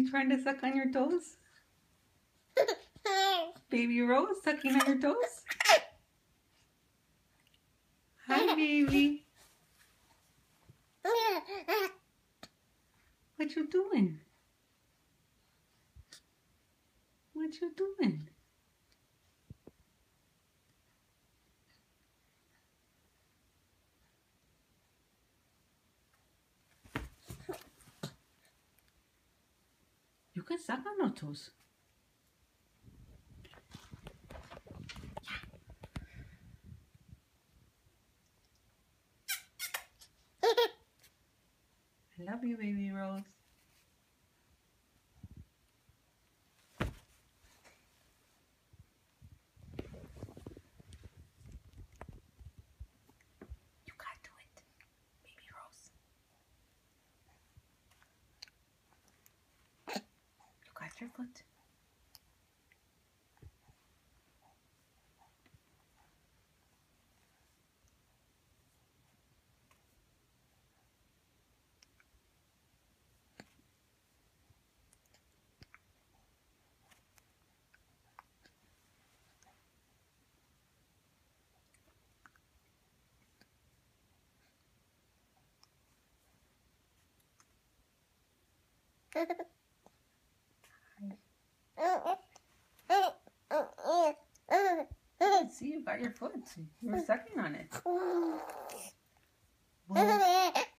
You trying to suck on your toes? Baby Rose sucking on your toes? Hi, baby. What you doing? What you doing? You can suck on your toes. I love you, Baby Rose. You got to it, Baby Rose. You got your foot. See, you got your foot. You were sucking on it. Well,